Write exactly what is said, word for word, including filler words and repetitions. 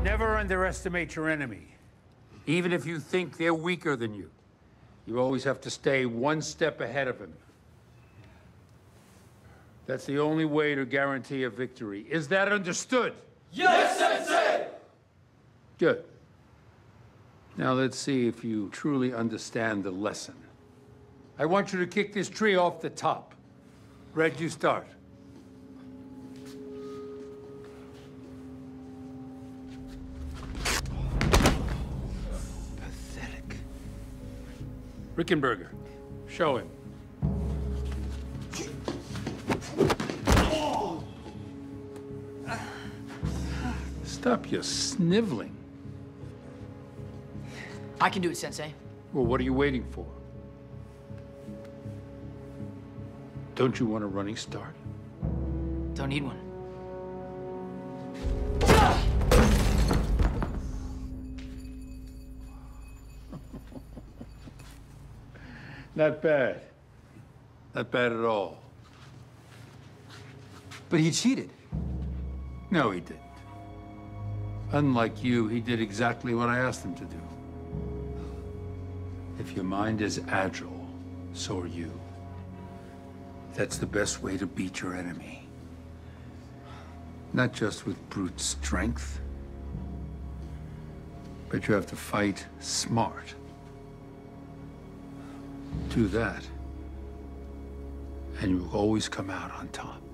Never underestimate your enemy. Even if you think they're weaker than you, you always have to stay one step ahead of him. That's the only way to guarantee a victory. Is that understood? Yes, Sensei! Good. Now let's see if you truly understand the lesson. I want you to kick this tree off the top. Red, you start. Pathetic. Rickenberger, show him. Stop your sniveling. I can do it, Sensei. Well, what are you waiting for? Don't you want a running start? Don't need one. Not bad. Not bad at all. But he cheated. No, he didn't. Unlike you, he did exactly what I asked him to do. If your mind is agile, so are you. That's the best way to beat your enemy. Not just with brute strength, but you have to fight smart. Do that, and you will always come out on top.